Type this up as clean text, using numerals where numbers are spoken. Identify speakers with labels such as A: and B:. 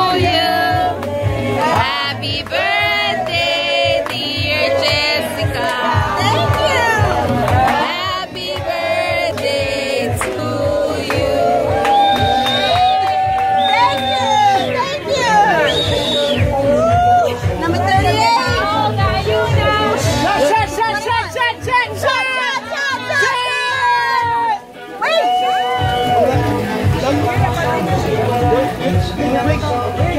A: you. Happy birthday, dear Jessica.
B: Thank you.
A: Happy birthday to you.
B: Thank you. Number 38. Wait.